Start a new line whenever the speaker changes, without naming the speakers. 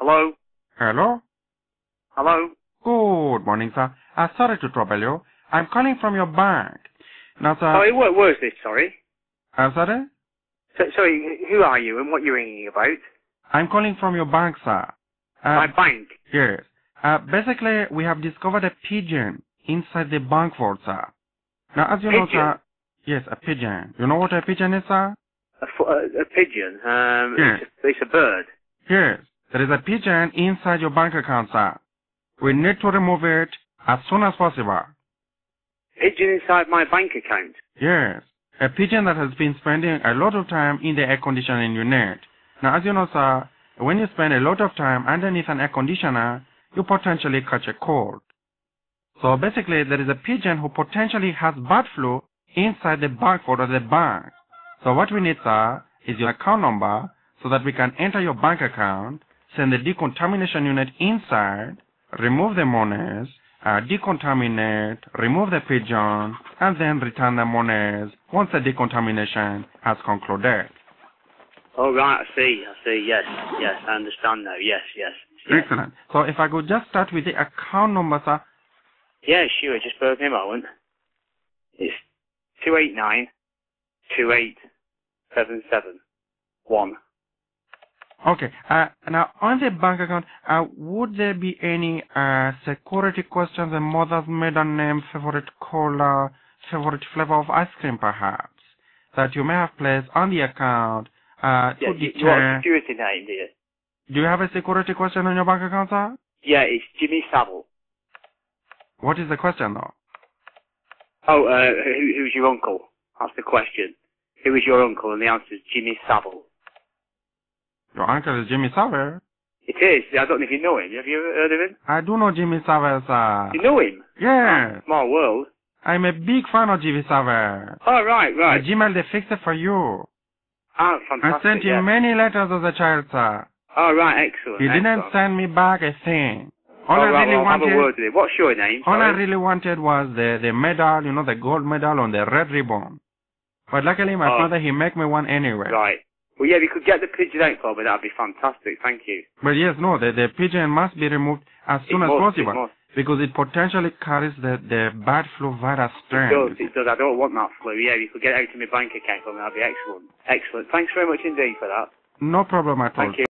Hello?
Hello?
Hello?
Good morning, sir. Sorry to trouble you. I'm calling from your bank. Now, sir...
Sorry, where is this, sorry?
Sorry?
Sorry, who are you and what you're ringing about?
I'm calling from your bank, sir.
My bank?
Yes. Basically, we have discovered a pigeon inside the bank vault, sir. Now, as you know, sir... Yes, a pigeon. You know what a pigeon is, sir?
A pigeon?
Yes.
It's a bird.
Yes. There is a pigeon inside your bank account, sir. We need to remove it as soon as possible.
Pigeon inside my bank account?
Yes. A pigeon that has been spending a lot of time in the air conditioning unit. Now, as you know, sir, when you spend a lot of time underneath an air conditioner, you potentially catch a cold. So basically, there is a pigeon who potentially has bird flu inside the bank vault of the bank. So what we need, sir, is your account number so that we can enter your bank account, send the decontamination unit inside, remove the monies, decontaminate, remove the pigeon, and then return the monies once the decontamination has concluded.
Oh, right, I see, yes, I understand now, yes.
Excellent. So if I could just start with the account number, sir.
Yeah, sure, just bear with me a moment. It's 289-28771.
Okay. Now, on the bank account, would there be any security questions, a mother's maiden name, favorite color, favorite flavor of ice cream, perhaps, that you may have placed on the account to deter...
You want a security name, do you?
Do you have a security question on your bank account, sir?
Yeah, it's Jimmy Savile.
What is the question, though?
Oh, who's your uncle? That's the question. Who is your uncle? And the answer is Jimmy Savile.
Your uncle is Jimmy Savile?
It is. I don't know if you know him. Have you ever heard of him?
I do know Jimmy Savile, sir.
You know him?
Yes.
Oh, small world.
I'm a big fan of Jimmy Savile.
Oh, right.
Jimmy, they fixed it for you.
Oh, fantastic.
I sent him many letters as a child, sir.
Oh, right, excellent.
He didn't send me back a thing. All I really
I'll
wanted...
have a word with him. What's your name?
All I really wanted was the medal, you know, the gold medal on the red ribbon. But luckily, my father, he make me one anyway.
Right. Well, yeah, we could get the pigeon out for me. That'd be fantastic. Thank you.
But yes, no, the pigeon must be removed as soon as possible. Because it potentially carries the bird flu virus strain.
It does. I don't want that flu. Yeah, you could get it out of my bank account for me. That'd be excellent. Excellent. Thanks very much indeed for that.
No problem at all.
Thank you.